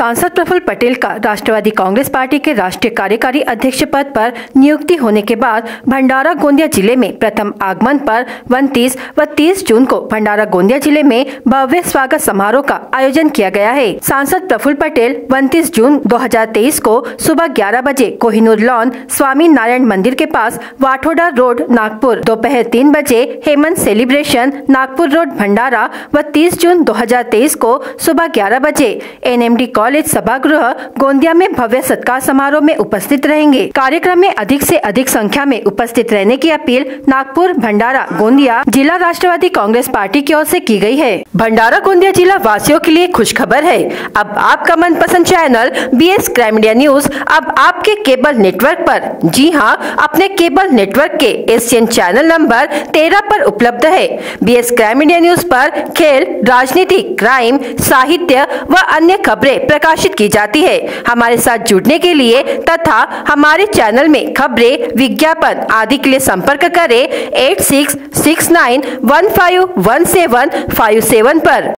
सांसद प्रफुल्ल पटेल का राष्ट्रवादी कांग्रेस पार्टी के राष्ट्रीय कार्यकारी अध्यक्ष पद पर नियुक्ति होने के बाद भंडारा गोंदिया जिले में प्रथम आगमन पर 29 व 30 जून को भंडारा गोंदिया जिले में भव्य स्वागत समारोह का आयोजन किया गया है। सांसद प्रफुल्ल पटेल 29 जून 2023 को सुबह 11 बजे कोहिनूर लॉन स्वामी नारायण मंदिर के पास वाठोड़ा रोड नागपुर, दोपहर 3 बजे हेमंत सेलिब्रेशन नागपुर रोड भंडारा व 30 जून 2023 को सुबह 11 बजे NMD कॉलेज सभागृह गोंदिया में भव्य सत्कार समारोह में उपस्थित रहेंगे। कार्यक्रम में अधिक से अधिक संख्या में उपस्थित रहने की अपील नागपुर, भंडारा, गोंदिया जिला राष्ट्रवादी कांग्रेस पार्टी की ओर से की गई है। भंडारा गोंदिया जिला वासियों के लिए खुशखबर है। अब आपका मनपसंद channel BS crime media news अब आपके केबल नेटवर्क पर, जी हां, अपने केबल नेटवर्क के एशियन चैनल नंबर 13 पर उपलब्ध है। BS क्राइम मीडिया न्यूज पर खेल, राजनीति, क्राइम, साहित्य व अन्य खबरें प्रकाशित की जाती है। हमारे साथ जुड़ने के लिए तथा हमारे चैनल में खबरें, विज्ञापन आदि के लिए संपर्क करें 8669151757 पर।